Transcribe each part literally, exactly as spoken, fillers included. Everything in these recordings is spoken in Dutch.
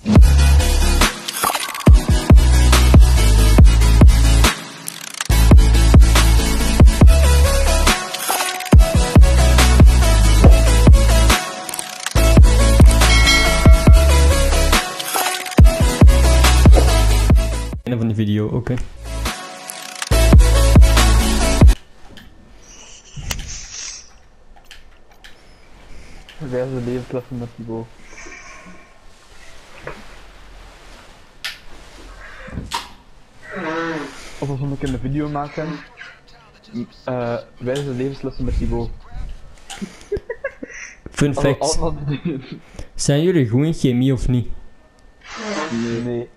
Einde van de video, oké. Okay. Wij zijn de levenslessen met niveau. Of als we een keer een video maken, uh, wij zijn de levenslessen met niveau. Fun fact. Zijn jullie goed in chemie of niet? Nee. nee.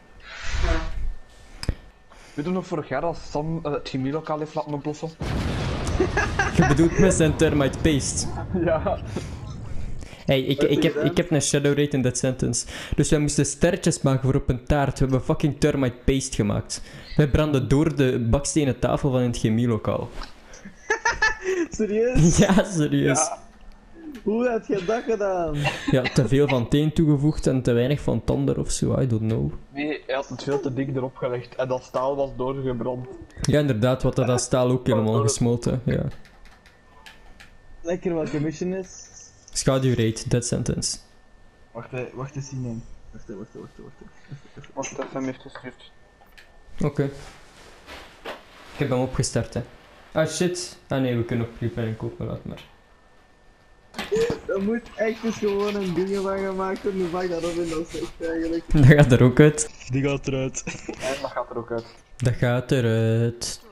Weet je nog vorig jaar als Sam uh, het chemielokaal heeft laten oplossen? Je bedoelt met zijn thermite paste? Ja. Hey, ik, ik, heb, ik heb een shadow rate in that sentence. Dus wij moesten sterretjes maken voor op een taart. We hebben fucking thermite paste gemaakt. Wij branden door de bakstenen tafel van in het chemielokaal. Serieus? Ja, serieus. Ja. Hoe heb je dat gedaan? Ja, te veel van het een toegevoegd en te weinig van het ander of zo, I don't know. Nee, hij had het veel te dik erop gelegd en dat staal was doorgebrand. Ja, inderdaad, wat dat staal ook helemaal gesmolten, ja. Lekker welke mission is. Schaduwrate, dead sentence. Wacht, hè, wacht eens zien. Nee. Wacht, hè, wacht, hè, wacht, hè, wacht. hè. Wacht, dat hem heeft gestuurd. Oké. Okay. Ik heb hem opgestart, hè. Ah shit. Ah nee, we kunnen nog preplanning kopen, laat maar. Dat moet echt eens gewoon een ding van gemaakt worden, hoe vaak dat op in dat zegt eigenlijk. Dat gaat er ook uit. Die gaat eruit. En dat gaat er ook uit. Dat gaat eruit.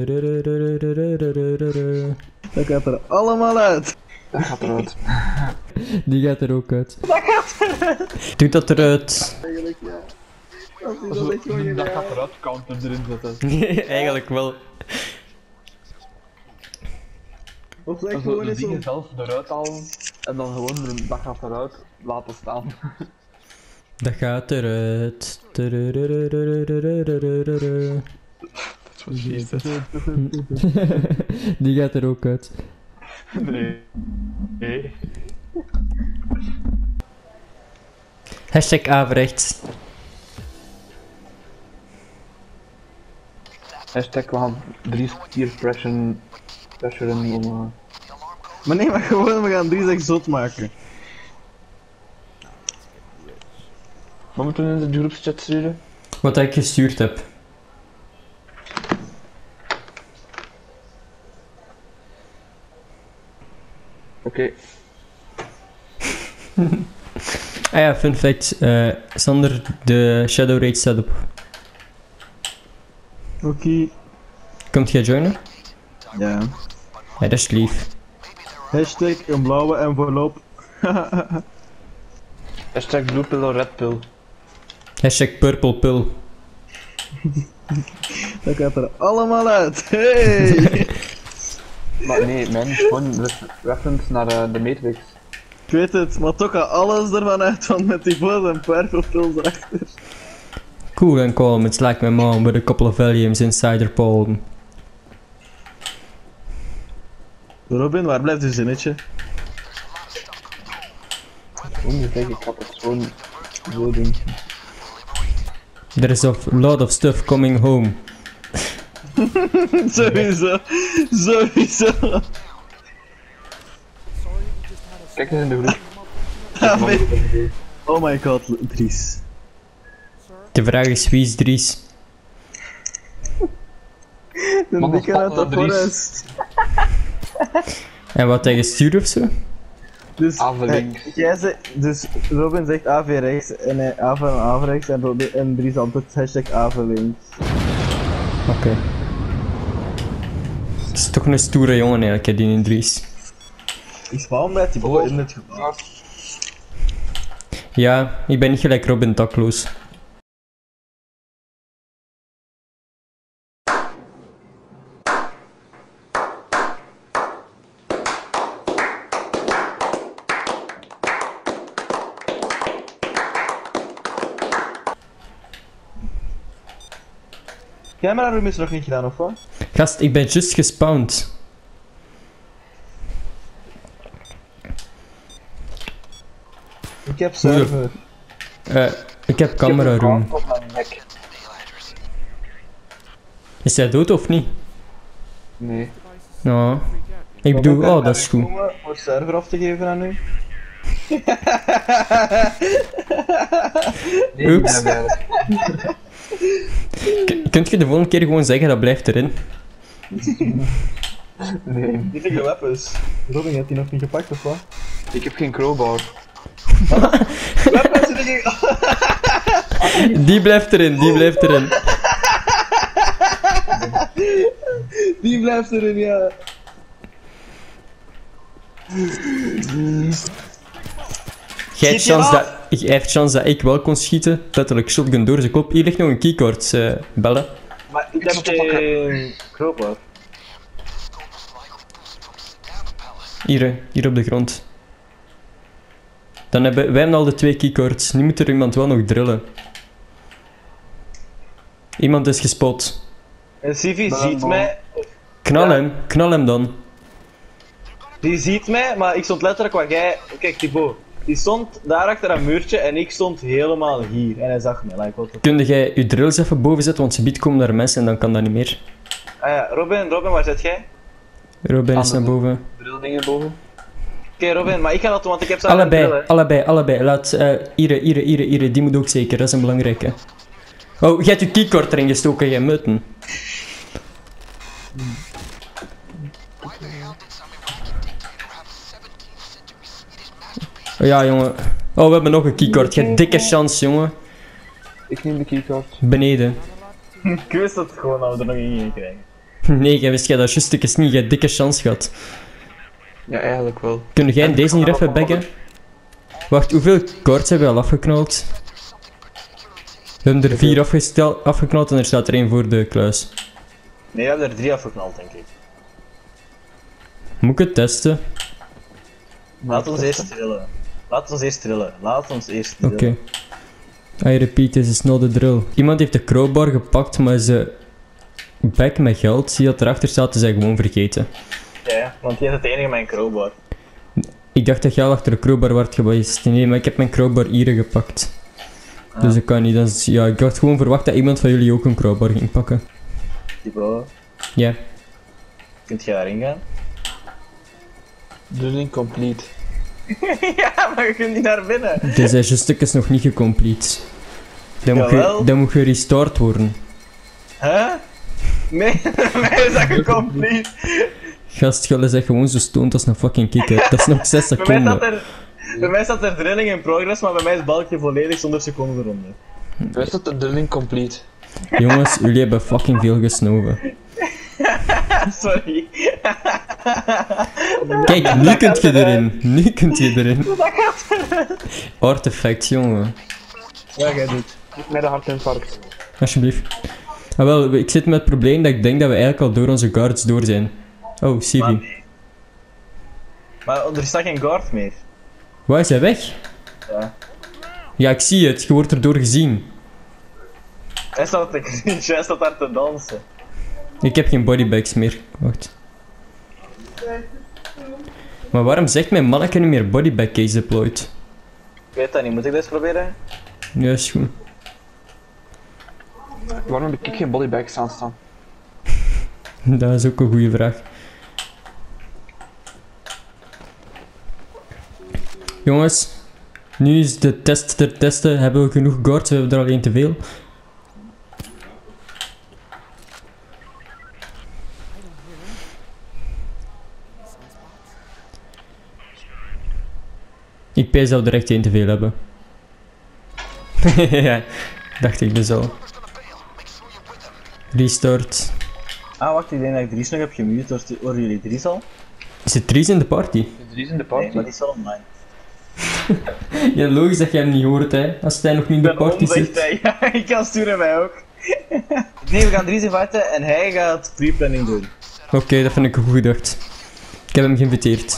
Dat gaat er allemaal uit. Dat gaat eruit. Die gaat er ook uit. Dat gaat eruit. Doe dat eruit. Eigenlijk ja. Als die Dat, dat echt gewoon dat gedaan. gaat eruit, counter erin zetten. Eigenlijk wel. Of zeg Also, gewoon de eens zo. dingen zelf eruit halen en dan gewoon de, dat gaat eruit laten staan. Dat gaat eruit. Dat was jezus. Die gaat er ook uit. Nee. Nee. Hashtag averechts. Hashtag we gaan drie peer pressure pressuren om... Uh... Maar nee, maar gewoon, we gaan drie zeg zot maken. Wat moeten we in de groepschat sturen? Wat ik gestuurd heb. Oké. Okay. Ah ja, fun fact. Uh, Sander, de shadow rate staat op. Oké. Okay. Komt jij joinen? Ja. Ja, dat is lief. Hashtag een blauwe envelop. Hashtag blue pill of red pill. Hashtag purple pill. Dat gaat er allemaal uit. Hey! Maar nee, mijn is gewoon reference naar uh, de Matrix. Ik weet het, maar toch gaat alles ervan uit van met die boos en purple pills erachter. Cool and calm, it's like my mom with a couple of volumes inside her palm. Robin, waar blijft uw zinnetje? Gewoon niet zeggen, ik had het gewoon zo doen. There is a lot of stuff coming home. Sowieso, sowieso. Kijk eens in de groep. Ja, nee. Oh my god, Dries. De vraag is wie is Dries? De dikke uit de forest. En wat hij gestuurd of zo? Dus, A V links. eh, jij zegt, dus Robin zegt A V rechts en hij A V en A V rechts en, Robin, en Dries antwoordt hashtag A V links. Oké. Okay. Het is toch een stoere jongen eigenlijk, hè, die in Dries. Ik spawn bij die oh, in het gevaar. Ja, ik ben niet gelijk Robin dakloos. Jij maar dat nog niet gedaan, of wat? Gast, ik ben just gespawned. Ik heb server. Uh, Ik heb camera room. Is hij dood of niet? Nee. Nou, ik bedoel, oh dat is goed. Om een server af te geven aan u. Oeps. K- Kunt je de volgende keer gewoon zeggen dat blijft erin? Nee. Die vind je weapons. Robin, heeft die nog niet gepakt of wat? Ik heb geen crowbar. Weapons in de Die blijft erin, die blijft erin. Die blijft erin, ja. Jij hebt Schiet je kans af? dat, jij hebt kans dat ik wel kon schieten. Letterlijk shotgun door zijn kop. Hier ligt nog een keycord, eh, bellen. Maar ik heb zal het pakken. geen crowbar. Hier, hè, hier op de grond. Dan hebben wij hebben al de twee keycords. Nu moet er iemand wel nog drillen. Iemand is gespot. En Sivi ziet mij. Knal Ja. hem, knal hem dan. Die ziet mij, maar ik stond letterlijk wat jij... Kijk, Thibaut. Die stond daar achter een muurtje en ik stond helemaal hier. En hij zag me, like, what the... Kun jij je drills even boven zetten, want ze biedt komen naar mensen en dan kan dat niet meer. Ah ja, Robin, Robin, waar zit jij? Robin is naar boven. Drilldingen boven. Oké, Robin, maar ik ga dat doen, want ik heb zo Allebei, allebei, allebei. Laat, eh Ire, Ire, Ire, Ire, die moet ook zeker, dat is een belangrijke. Oh, jij hebt je keycord erin gestoken, jij mutten. Oh ja, jongen. Oh, we hebben nog een keycord. Je hebt dikke chance, jongen. Ik neem de keycard. Beneden. Ik wist het gewoon dat we er nog in gingen krijgen. Nee, jij wist jij dat juist stukjes niet. Je hebt dikke chance gehad. Ja, eigenlijk wel. Kun jij deze hier even baggen? Wacht, hoeveel koorts hebben we al afgeknald? We hebben er vier afgestel- afgeknald en er staat er één voor de kluis. Nee, we hebben er drie afgeknald, denk ik. Moet ik het testen? Laat ons eerst trillen. Laat ons eerst trillen. Laat ons eerst Oké. trillen. I repeat, this is not a drill. Iemand heeft de crowbar gepakt, maar ze bek met geld. Zie dat erachter staat, is hij gewoon vergeten. Ja, ja, want die is het enige met een crowbar. Ik dacht dat jij al achter de crowbar werd geweest. Nee, maar ik heb mijn crowbar hier gepakt. Dus ik kan niet. Dat is- ja, ik had gewoon verwacht dat iemand van jullie ook een crowbar ging pakken. Thibaut, Ja. kunt jij daarin gaan? Drilling complete. Ja, maar je kunt niet naar binnen. Dus zijn stuk is nog niet gecomplete. Dan moet, Jawel. je, dan moet gerestart worden. Huh? Nee, bij mij is dat gecomplete. Gast, jullie zijn gewoon zo stoned als een fucking kikker. Dat is nog zes Bij mij, staat seconden. er, bij mij staat er drilling in progress, maar bij mij is het balkje volledig zonder secondenronde. Waar staat de drilling complete? Jongens, jullie hebben fucking veel gesnoven. Sorry. Kijk, nu kunt je erin. Nu kunt je erin. Artefact, jongen. Ja, jij doet. Met een hartinfarct. Alsjeblieft. Ah, wel, ik zit met het probleem dat ik denk dat we eigenlijk al door onze guards door zijn. Oh, Sivi. Maar er staat geen guard meer. Waar is hij weg? Ja. Ja, ik zie het. Je wordt erdoor gezien. Hij staat, te, hij staat daar te dansen. Ik heb geen bodybags meer. Wacht. Maar waarom zegt mijn manneke niet meer bodybag case deployed? Ik weet dat niet, moet ik dit proberen? Ja, is goed. Waarom heb ik geen bodybags aan staan? Dat is ook een goede vraag. Jongens, nu is de test ter testen. Hebben we genoeg guards? We hebben er alleen te veel. Ik pijs dat we er echt één te veel hebben. Ja, dacht ik dus al. Restart. Ah, wacht, ik denk dat ik Dries nog heb gemute. Hoor- Horen jullie Dries al? Is Dries in de party? Drie is in de Nee, party. maar die is wel online. Ja, logisch dat jij hem niet hoort, hè. Als hij nog niet in de Ik ben party on, zegt zit. hij. Ja, ik kan sturen mij ook. Nee, we gaan Dries inviten en hij gaat pre-planning doen. Oké, dat vind ik een goed gedacht. Ik heb hem geïnviteerd.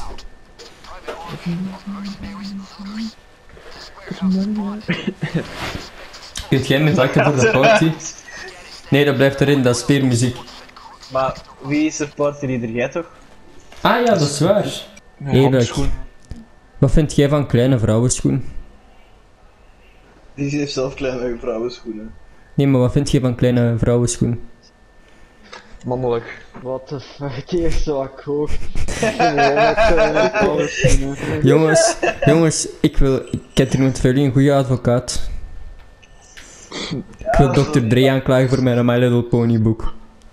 Kunt jij me inviten voor de party? Nee, dat blijft erin, dat is speermuziek. Maar wie is de partyleader? Jij toch? Ah ja, dat is waar. Ja, Eerlijk. handschoen. Wat vind jij van kleine vrouwenschoen? Die heeft zelf kleine vrouwenschoenen. Nee, maar wat vind je van kleine vrouwenschoen? Mannelijk. What the fuck, die is zo akkoord. Jongens, jongens, ik wil... Ik heb hier met jullie een goede advocaat. Ik wil dokter Dre aanklagen voor mijn My Little Pony boek.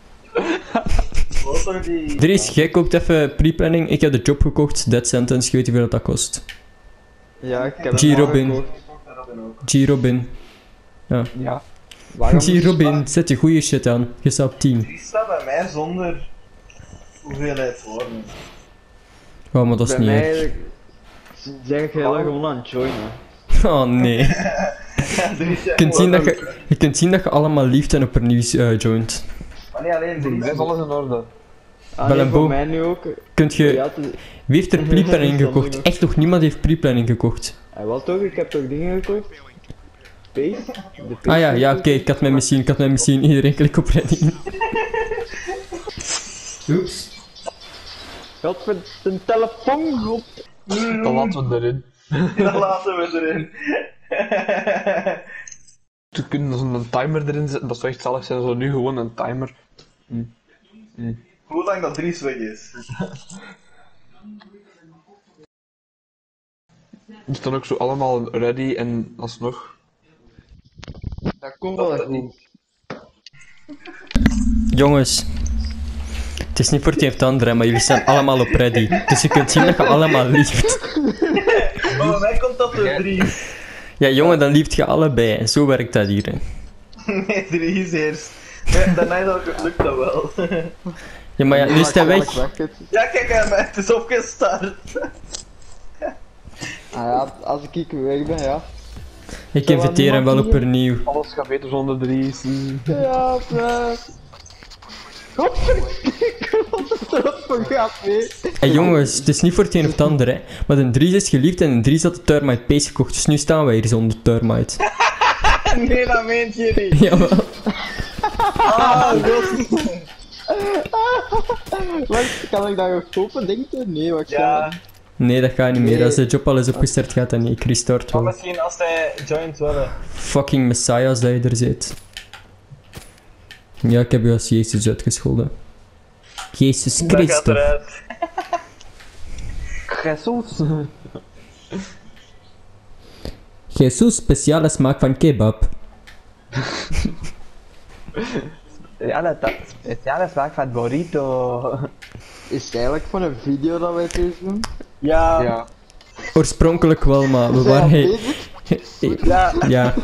Wat toch die... Dries, jij koopt even pre-planning. Ik heb de job gekocht, Dead Sentence, je weet hoeveel dat kost. Ja, ik heb G. Robin. Robin ook. G. Robin. Ja. Waarom G. Robin, zet je goede shit aan. Je staat op tien. Die staat bij mij zonder hoeveelheid woorden. Oh, maar dat is bij niet mij erg. eigenlijk- zeg ik heel gewoon aan het joinen. Oh nee. Je kunt zien dat je, je, kunt zien dat je allemaal lief en opnieuw uh, joint. Maar niet alleen Voor mij Dries. is alles in orde. Ah, Wel nee, een voor boom. mij nu ook. Kunt je... Ja, het is- Wie heeft er pre-planning gekocht? Echt nog niemand heeft pre-planning gekocht. Ah, wel toch, ik heb toch dingen gekocht? Space? De Ah ja, Space ja, oké, ik had mijn machine, ik had mijn machine. Iedereen klik op ready. Oeps. Wat voor een telefoon op. Dan laten we erin. Dan laten we erin. We kunnen zo'n timer erin zetten, dat zou echt zalig zijn. Zo nu gewoon een timer. Hoe lang dat Dries weg is. Die staan ook zo allemaal ready en alsnog. Dat komt wel goed. Jongens. Het is niet voor het een of het andere, maar jullie staan allemaal op ready. Dus je kunt zien dat je allemaal lieft. Maar bij mij komt dat door Dries. Ja, jongen, dan lieft je allebei. En zo werkt dat hier. Hè. Nee, Dries eerst. Ja, daarna is dat lukt dat wel. Ja, maar ja, nu is hij weg. Ja, kijk, hij het is opgestart. Ah ja, als ik weg ben, ja. Ik inviteer hem wel opnieuw. Alles gaat beter zonder Dries. Ja, plus. Godverdikke, wat is dat voor gaat mee? Hey jongens, het is niet voor het een of het ander, hè. Maar de Dries is geliefd en de Dries had de Termite Pace gekocht. Dus nu staan wij hier zonder Termite. Nee, dat meent je niet. Jawel. Ah, god. Wat, kan ik dat nog kopen, denk je? Nee, wat Ja, Nee, dat gaat niet meer. Als de job al is opgestart, gaat dat niet. Ik restart maar wel. misschien als hij joint wel. hè. Fucking messiahs dat je er zit. Ja, ik heb je als Jezus uitgescholden. Jezus Dat gaat Christus. eruit. Gessels. Jezus, speciale smaak van kebab. Ja, dat, dat speciale smaak van burrito. Is het eigenlijk van een video dat wij deze doen? Ja, Ja. Oorspronkelijk wel, maar we waren... Zijn we Hey, ja. ja,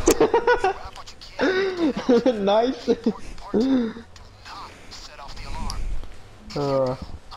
bezig? Nice. Uh,